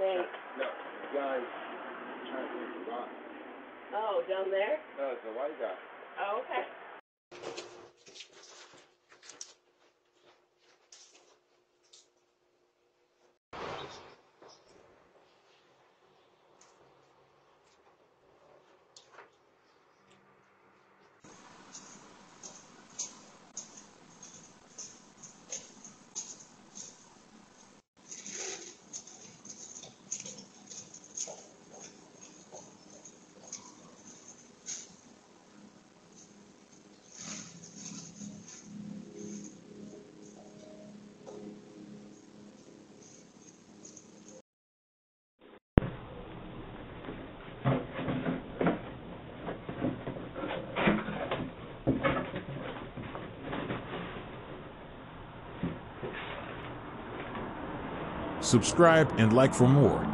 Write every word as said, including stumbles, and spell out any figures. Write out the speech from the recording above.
Thanks. No, the guy trying to get the rock. Oh, down there? No, it's a white guy. Oh, okay. Subscribe and like for more.